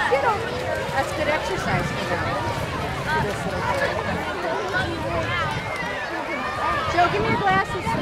Get over here. That's good exercise for them. Joe, give me your glasses.